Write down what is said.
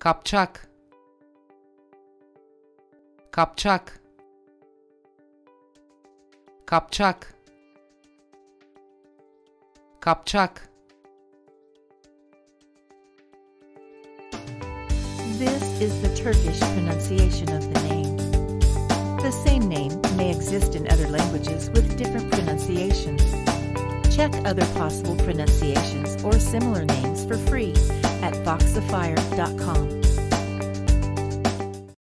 Kapçak, Kapçak, Kapçak, Kapçak. This is the Turkish pronunciation of the name. The same name may exist in other languages with different pronunciations. Check other possible pronunciations or similar names for free at voxifier.com.